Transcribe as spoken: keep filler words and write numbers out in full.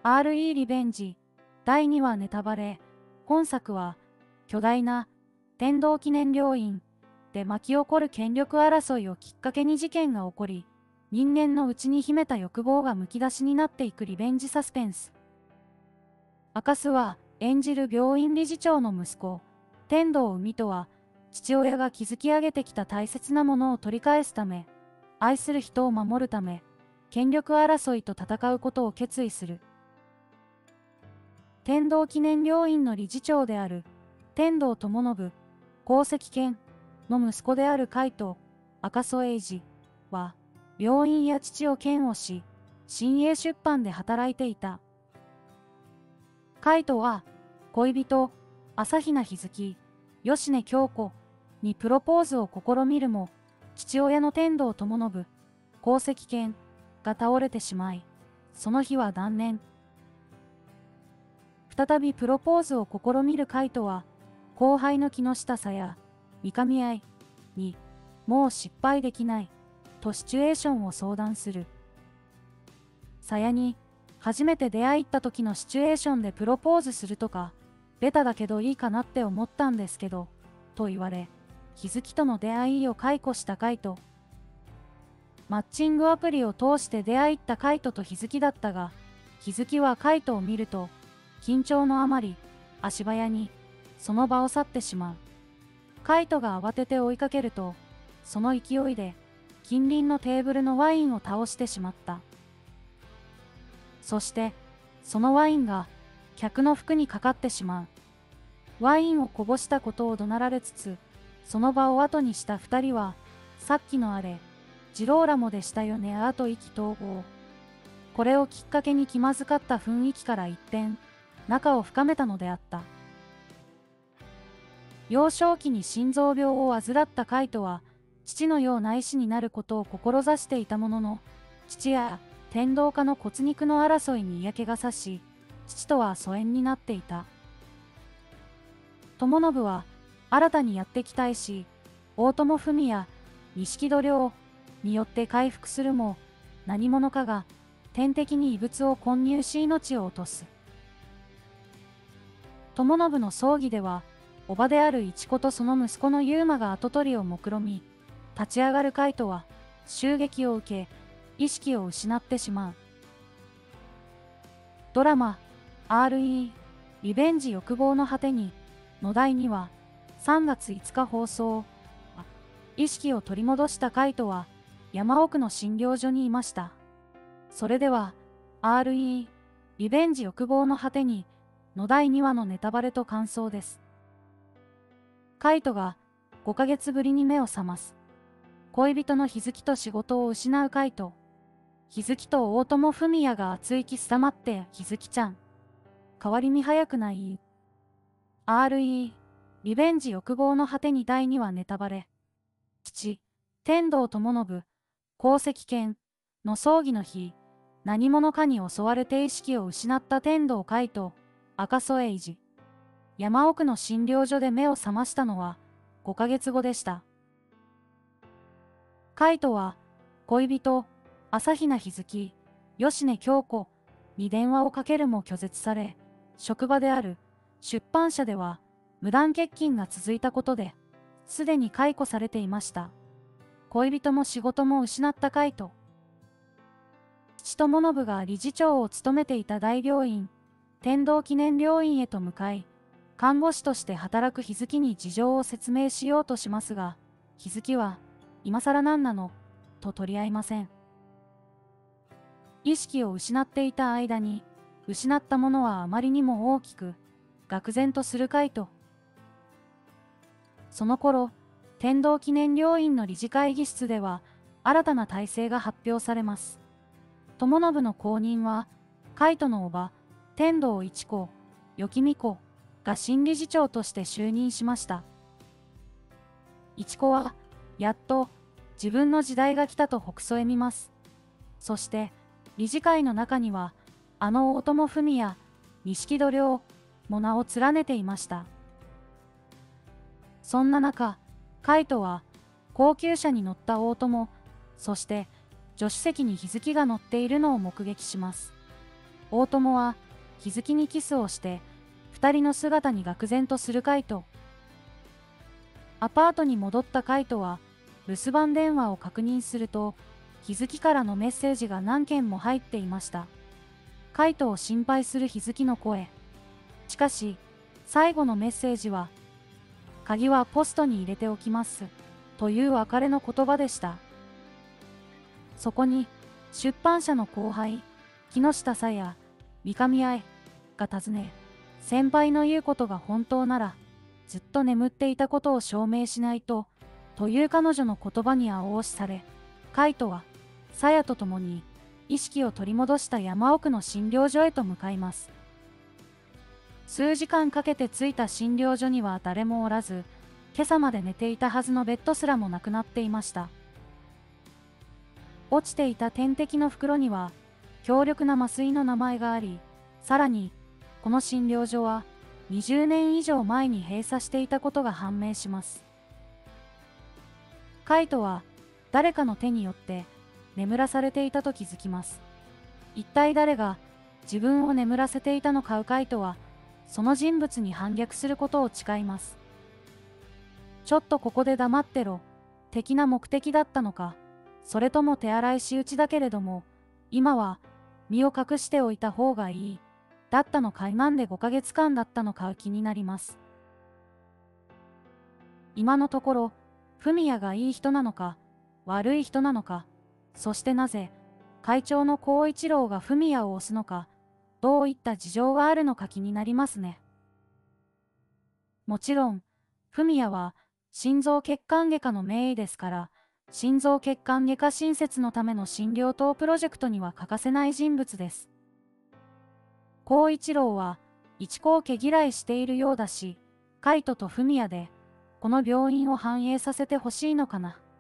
アールイー リベンジだいにわネタバレ。本作は巨大な天道記念病院で巻き起こる権力争いをきっかけに事件が起こり、人間の内に秘めた欲望がむき出しになっていくリベンジサスペンス。赤須は演じる病院理事長の息子、天道海とは、父親が築き上げてきた大切なものを取り返すため、愛する人を守るため、権力争いと戦うことを決意する。天道記念病院の理事長である天道友信、光石研の息子である海斗、赤楚衛二は、病院や父を嫌悪し、新鋭出版で働いていた。海斗は、恋人、朝比奈日月、吉根京子にプロポーズを試みるも、父親の天道友信、光石研が倒れてしまい、その日は断念。再びプロポーズを試みる海斗は、後輩の木下さや、三上愛に、もう失敗できない、とシチュエーションを相談する。さやに、初めて出会った時のシチュエーションでプロポーズするとか、ベタだけどいいかなって思ったんですけど、と言われ、日月との出会いを解雇した海斗。マッチングアプリを通して出会った海斗と日月だったが、日月は海斗を見ると、緊張のあまり、足早に、その場を去ってしまう。海斗が慌てて追いかけると、その勢いで、近隣のテーブルのワインを倒してしまった。そして、そのワインが、客の服にかかってしまう。ワインをこぼしたことを怒鳴られつつ、その場を後にした二人は、さっきのあれ、ジローラモでしたよねあと意気投合。これをきっかけに気まずかった雰囲気から一転、仲を深めたのであった。幼少期に心臓病を患った海斗は、父のような医師になることを志していたものの、父や天道家の骨肉の争いに嫌気がさし、父とは疎遠になっていた。友信は、新たにやってきた医師、大友文や錦戸亮によって回復するも、何者かが天敵に異物を混入し命を落とす。友信の葬儀では、叔母である一子とその息子の優馬が跡取りを目論み、立ち上がる海斗は、襲撃を受け、意識を失ってしまう。ドラマ、アールイー、リベンジ欲望の果てに、のだいにわ、さんがついつか放送。意識を取り戻した海斗は、山奥の診療所にいました。それでは、アールイー、リベンジ欲望の果てに、のだいにわのネタバレと感想です。海斗がごかげつぶりに目を覚ます。恋人の日月と仕事を失う海斗。日月と大友文也が熱いキス黙って日月ちゃん。変わり身早くない？ アールイー、リベンジ欲望の果てにだいにわネタバレ。父、天道友信、光石研の葬儀の日、何者かに襲われて意識を失った天道海斗、赤楚衛二。山奥の診療所で目を覚ましたのはごかげつごでした。海斗は恋人、朝比奈日月、吉根京子に電話をかけるも拒絶され、職場である出版社では無断欠勤が続いたことで、すでに解雇されていました。恋人も仕事も失った海斗。父友信が理事長を務めていた大病院、天道記念病院へと向かい、看護師として働く日月に事情を説明しようとしますが、日月は、今更なんなの、と取り合いません。意識を失っていた間に、失ったものはあまりにも大きく、愕然とする海斗。その頃、天道記念病院の理事会議室では、新たな体制が発表されます。友信の後任は、海斗の叔母、天道一子、与木美子が新理事長として就任しました。一子は、やっと、自分の時代が来たとほくそ笑みます。そして、理事会の中には、あの大友文や錦戸亮も名を連ねていました。そんな中、海斗は、高級車に乗った大友、そして、助手席に日月が乗っているのを目撃します。 大友は日月にキスをして、二人の姿に愕然とするカイト。アパートに戻ったカイトは、留守番電話を確認すると、日月からのメッセージが何件も入っていました。カイトを心配する日月の声。しかし、最後のメッセージは、鍵はポストに入れておきます、という別れの言葉でした。そこに、出版社の後輩、木下沙耶、三上愛が尋ね、先輩の言うことが本当なら、ずっと眠っていたことを証明しないと、という彼女の言葉に青押しされ、カイトは、沙耶と共に、意識を取り戻した山奥の診療所へと向かいます。数時間かけて着いた診療所には誰もおらず、今朝まで寝ていたはずのベッドすらもなくなっていました。落ちていた点滴の袋には、強力な麻酔の名前があり、さらに、この診療所は、にじゅうねん以上前に閉鎖していたことが判明します。カイトは、誰かの手によって、眠らされていたと気づきます。一体誰が、自分を眠らせていたのか。カイトは、その人物に反逆することを誓います。ちょっとここで黙ってろ、的な目的だったのか、それとも手洗いし打ちだけれども、今は身を隠しておいた方がいい、だったのか。なんでごかげつかんだったのか気になります。今のところ、フミヤがいい人なのか、悪い人なのか、そしてなぜ、会長の孝一郎がフミヤを押すのか、どういった事情があるのか気になりますね。もちろん、フミヤは心臓血管外科の名医ですから、心臓血管外科新設のための診療棟プロジェクトには欠かせない人物です。孝一郎は一高家嫌いしているようだし、カイトとフミヤでこの病院を繁栄させてほしいのかな。